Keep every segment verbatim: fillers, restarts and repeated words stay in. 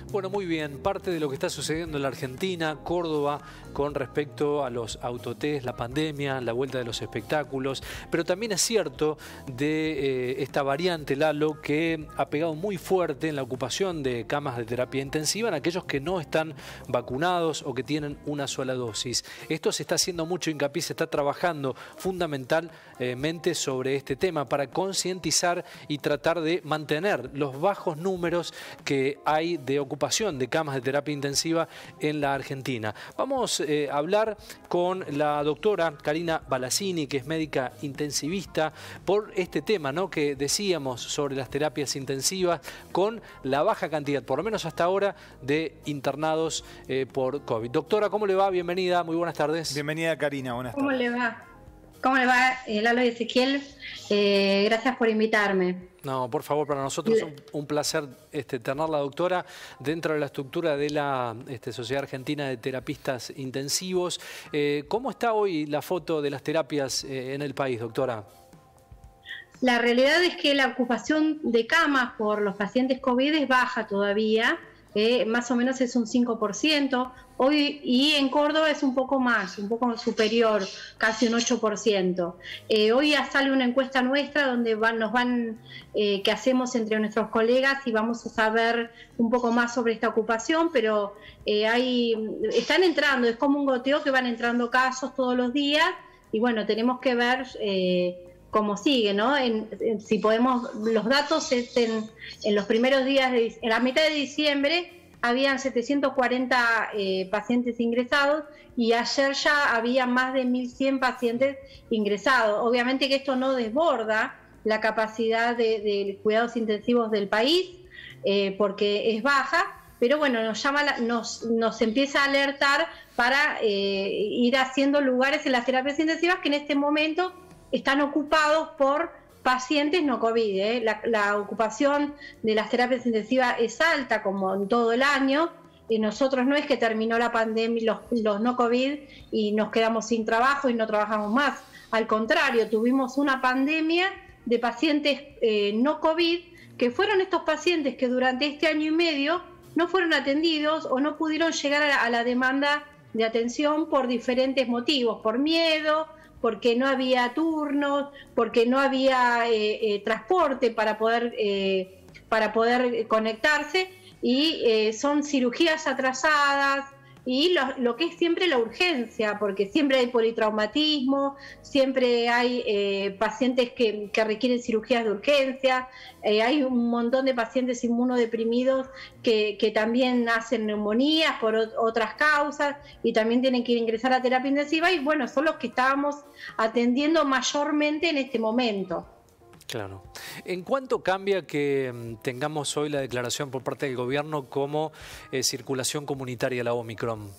Bueno, muy bien. Parte de lo que está sucediendo en la Argentina, Córdoba, con respecto a los autotest, la pandemia, la vuelta de los espectáculos. Pero también es cierto de eh, esta variante, Lalo, que ha pegado muy fuerte en la ocupación de camas de terapia intensiva en aquellos que no están vacunados o que tienen una sola dosis. Esto se está haciendo mucho hincapié, se está trabajando fundamentalmente sobre este tema para concientizar y tratar de mantener los bajos números que hay de ocupación de camas de terapia intensiva en la Argentina. Vamos eh, a hablar con la doctora Karina Balazzini, que es médica intensivista, por este tema, ¿no?, que decíamos sobre las terapias intensivas, con la baja cantidad, por lo menos hasta ahora, de internados eh, por COVID. Doctora, ¿cómo le va? Bienvenida, muy buenas tardes. Bienvenida, Karina, buenas tardes. ¿Cómo le va? ¿Cómo le va, eh, Lalo y Ezequiel? Eh, gracias por invitarme. No, por favor, para nosotros es un, un placer este, tener la doctora dentro de la estructura de la este, Sociedad Argentina de Terapistas Intensivos. Eh, ¿Cómo está hoy la foto de las terapias eh, en el país, doctora? La realidad es que la ocupación de camas por los pacientes COVID es baja todavía, eh, más o menos es un cinco por ciento. Hoy, y en Córdoba es un poco más, un poco superior, casi un ocho por ciento. Eh, hoy ya sale una encuesta nuestra donde van, nos van, eh, que hacemos entre nuestros colegas y vamos a saber un poco más sobre esta ocupación, pero eh, hay, están entrando, es como un goteo que van entrando casos todos los días y bueno, tenemos que ver eh, cómo sigue, ¿no? En, en, si podemos, los datos es en, en los primeros días, de, en la mitad de diciembre, habían setecientos cuarenta eh, pacientes ingresados y ayer ya había más de mil cien pacientes ingresados. Obviamente que esto no desborda la capacidad de, de cuidados intensivos del país eh, porque es baja, pero bueno, nos, llama la, nos, nos empieza a alertar para eh, ir haciendo lugares en las terapias intensivas que en este momento están ocupados por pacientes no COVID, ¿eh? la, la ocupación de las terapias intensivas es alta como en todo el año y nosotros no es que terminó la pandemia, los, los no COVID y nos quedamos sin trabajo y no trabajamos más, al contrario, tuvimos una pandemia de pacientes eh, no COVID que fueron estos pacientes que durante este año y medio no fueron atendidos o no pudieron llegar a la, a la demanda de atención por diferentes motivos, por miedo, porque no había turnos, porque no había eh, eh, transporte para poder, eh, para poder conectarse y eh, son cirugías atrasadas y lo, lo que es siempre la urgencia, porque siempre hay politraumatismo, siempre hay eh, pacientes que, que requieren cirugías de urgencia, eh, hay un montón de pacientes inmunodeprimidos que, que también hacen neumonías por otras causas y también tienen que ingresar a terapia intensiva y bueno, son los que estábamos atendiendo mayormente en este momento. Claro. ¿En cuánto cambia que tengamos hoy la declaración por parte del gobierno como eh, circulación comunitaria la Omicron?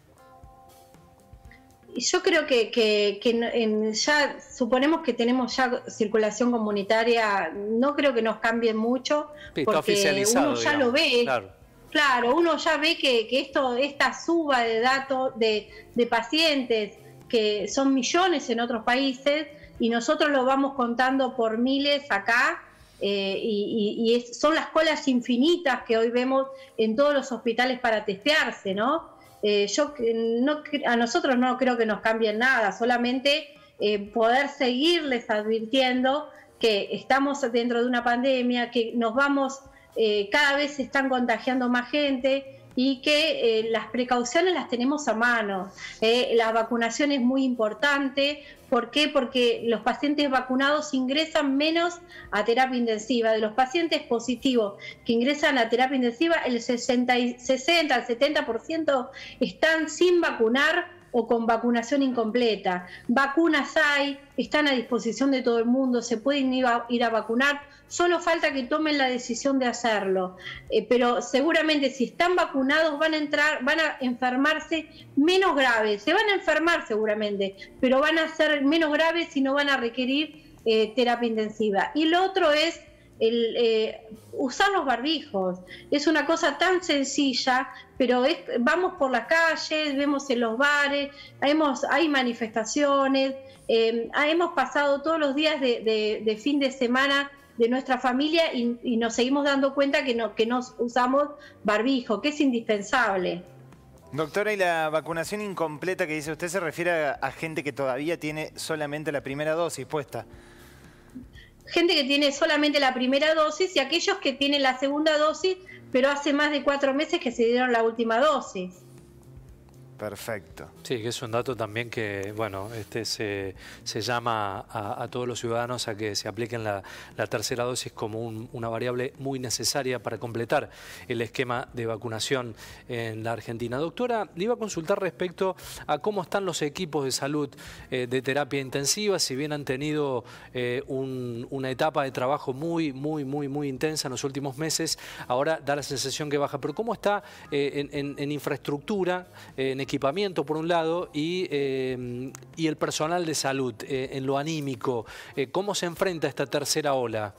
Yo creo que, que, que en, ya suponemos que tenemos ya circulación comunitaria, no creo que nos cambie mucho, sí, porque uno ya digamos. lo ve. Claro. Claro, uno ya ve que, que esto, esta suba de datos de, de pacientes, que son millones en otros países, y nosotros lo vamos contando por miles acá, eh, y, y, y es, son las colas infinitas que hoy vemos en todos los hospitales para testearse, ¿no? Eh, yo no, a nosotros no creo que nos cambien nada, solamente eh, poder seguirles advirtiendo que estamos dentro de una pandemia, que nos vamos, eh, cada vez se están contagiando más gente, y que eh, las precauciones las tenemos a mano. Eh, la vacunación es muy importante. ¿Por qué? Porque los pacientes vacunados ingresan menos a terapia intensiva. De los pacientes positivos que ingresan a terapia intensiva, el sesenta, sesenta al setenta por ciento están sin vacunar o con vacunación incompleta. Vacunas hay, están a disposición de todo el mundo, se pueden ir a, ir a vacunar, solo falta que tomen la decisión de hacerlo. Eh, pero seguramente si están vacunados van a entrar, van a enfermarse menos graves, se van a enfermar seguramente, pero van a ser menos graves y no van a requerir eh, terapia intensiva. Y lo otro es el eh, usar los barbijos. Es una cosa tan sencilla, pero es, vamos por las calles, vemos en los bares, hemos, hay manifestaciones, eh, hemos pasado todos los días de, de, de fin de semana de nuestra familia y, y nos seguimos dando cuenta que no, que no usamos barbijo, que es indispensable. Doctora, ¿y la vacunación incompleta que dice usted se refiere a, a gente que todavía tiene solamente la primera dosis puesta? Gente que tiene solamente la primera dosis y aquellos que tienen la segunda dosis, pero hace más de cuatro meses que se dieron la última dosis. Perfecto. Sí, que es un dato también que, bueno, este se, se llama a, a todos los ciudadanos a que se apliquen la, la tercera dosis como un, una variable muy necesaria para completar el esquema de vacunación en la Argentina. Doctora, le iba a consultar respecto a cómo están los equipos de salud eh, de terapia intensiva, si bien han tenido eh, un, una etapa de trabajo muy, muy, muy, muy intensa en los últimos meses, ahora da la sensación que baja, pero ¿cómo está eh, en, en, en infraestructura, eh, en equipamiento por un lado y, eh, y el personal de salud eh, en lo anímico? Eh, ¿Cómo se enfrenta esta tercera ola?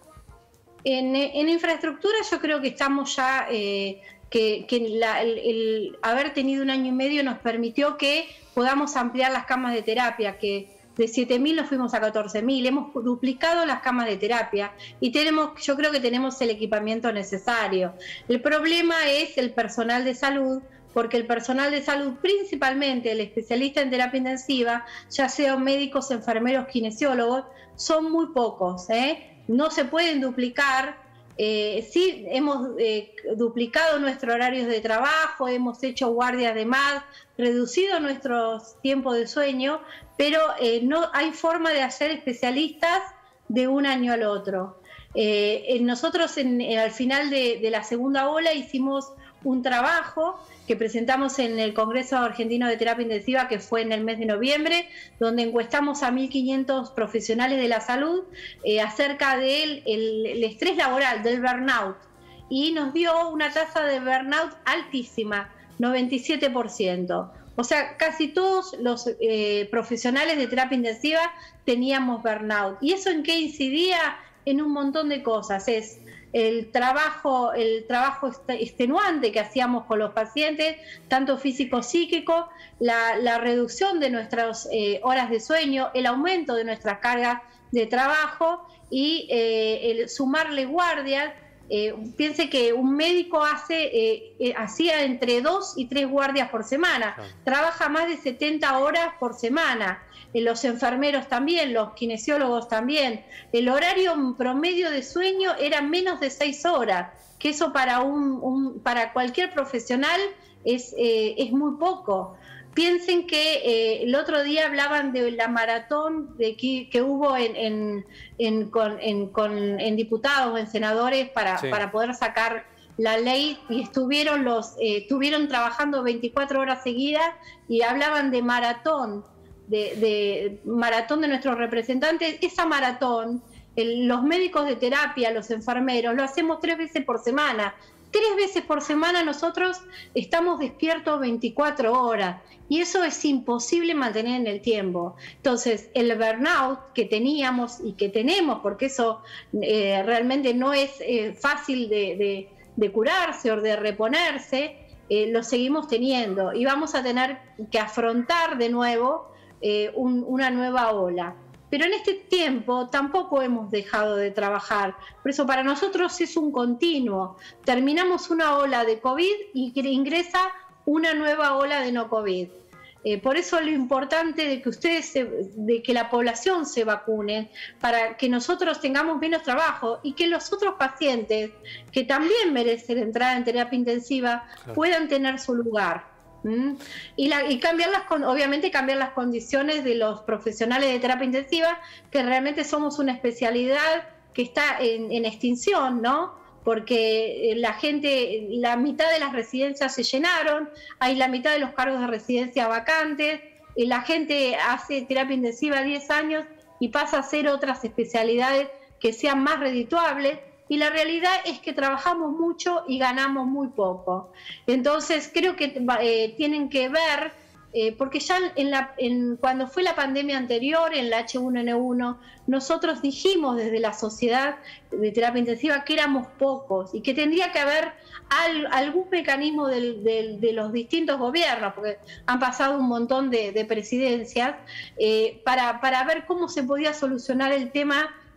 En, en infraestructura yo creo que estamos ya, eh, que, que la, el, el haber tenido un año y medio nos permitió que podamos ampliar las camas de terapia, que de siete mil nos fuimos a catorce mil, hemos duplicado las camas de terapia y tenemos, yo creo que tenemos el equipamiento necesario. El problema es el personal de salud, porque el personal de salud, principalmente el especialista en terapia intensiva, ya sean médicos, enfermeros, kinesiólogos, son muy pocos, ¿eh? No se pueden duplicar. Eh, sí, hemos eh, duplicado nuestros horarios de trabajo, hemos hecho guardias de más, reducido nuestros tiempos de sueño, pero eh, no hay forma de hacer especialistas de un año al otro. Eh, nosotros en, en, al final de, de la segunda ola hicimos un trabajo que presentamos en el Congreso Argentino de Terapia Intensiva, que fue en el mes de noviembre, donde encuestamos a mil quinientos profesionales de la salud eh, acerca del el, el estrés laboral, del burnout, y nos dio una tasa de burnout altísima, noventa y siete por ciento. O sea, casi todos los eh, profesionales de terapia intensiva teníamos burnout. ¿Y eso en qué incidía? En un montón de cosas. Es el trabajo, el trabajo extenuante que hacíamos con los pacientes, tanto físico-psíquico, la, la reducción de nuestras eh, horas de sueño, el aumento de nuestras cargas de trabajo y eh, el sumarle guardias. Eh, piense que un médico hace eh, eh, hacía entre dos y tres guardias por semana, claro. Trabaja más de setenta horas por semana. Eh, los enfermeros también, los kinesiólogos también. El horario promedio de sueño era menos de seis horas, que eso para un, un para cualquier profesional es eh, es muy poco. Piensen que eh, el otro día hablaban de la maratón de que, que hubo en, en, en, con, en, con, en diputados, en senadores, para, sí. para poder sacar la ley, y estuvieron, los, eh, estuvieron trabajando veinticuatro horas seguidas y hablaban de maratón, de, de maratón de nuestros representantes. Esa maratón, el, los médicos de terapia, los enfermeros, lo hacemos tres veces por semana. Tres veces por semana nosotros estamos despiertos veinticuatro horas y eso es imposible mantener en el tiempo. Entonces, el burnout que teníamos y que tenemos, porque eso eh, realmente no es eh, fácil de, de, de curarse o de reponerse, eh, lo seguimos teniendo y vamos a tener que afrontar de nuevo eh, un, una nueva ola. Pero en este tiempo tampoco hemos dejado de trabajar. Por eso para nosotros es un continuo. Terminamos una ola de COVID y ingresa una nueva ola de no COVID. Eh, por eso lo importante de que ustedes, se, de que la población se vacune, para que nosotros tengamos menos trabajo y que los otros pacientes que también merecen entrar en terapia intensiva claro. puedan tener su lugar. ¿Mm? Y, la, y cambiar las, obviamente cambiar las condiciones de los profesionales de terapia intensiva, que realmente somos una especialidad que está en, en extinción, ¿no? Porque la gente, la mitad de las residencias se llenaron, hay la mitad de los cargos de residencia vacantes, y la gente hace terapia intensiva diez años y pasa a hacer otras especialidades que sean más redituables. Y la realidad es que trabajamos mucho y ganamos muy poco. Entonces creo que eh, tienen que ver, eh, porque ya en la, en, cuando fue la pandemia anterior, en la H uno N uno, nosotros dijimos desde la Sociedad de Terapia Intensiva que éramos pocos y que tendría que haber al, algún mecanismo del, del, de los distintos gobiernos, porque han pasado un montón de, de presidencias, eh, para, para ver cómo se podía solucionar el tema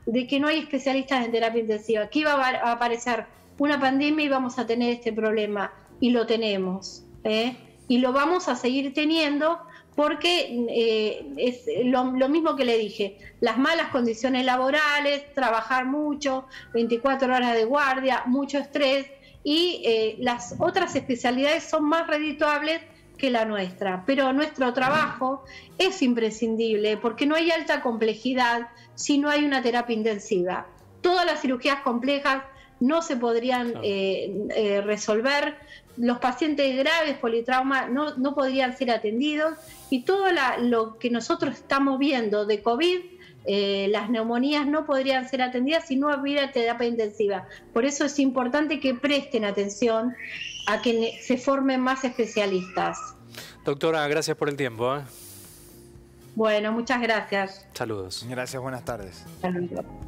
de que no hay especialistas en terapia intensiva. Aquí va a aparecer una pandemia y vamos a tener este problema, y lo tenemos, ¿eh? Y lo vamos a seguir teniendo porque eh, es lo, lo mismo que le dije, las malas condiciones laborales, trabajar mucho, veinticuatro horas de guardia, mucho estrés, y eh, las otras especialidades son más redituables que la nuestra, pero nuestro trabajo es imprescindible porque no hay alta complejidad si no hay una terapia intensiva. Todas las cirugías complejas no se podrían eh, eh, resolver, los pacientes graves, politrauma, no, no podrían ser atendidos, y todo la, lo que nosotros estamos viendo de COVID, eh, las neumonías no podrían ser atendidas si no hubiera terapia intensiva. Por eso es importante que presten atención a que se formen más especialistas. Doctora, gracias por el tiempo, ¿eh? Bueno, muchas gracias. Saludos. Gracias, buenas tardes. Saludos.